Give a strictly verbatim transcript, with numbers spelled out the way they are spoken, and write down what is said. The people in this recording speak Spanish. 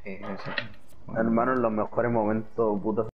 Sí, sí. Bueno, Hermano, en los mejores momentos, puta,